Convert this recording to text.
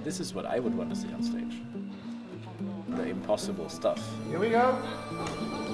This is what I would want to see on stage. The impossible stuff. Here we go.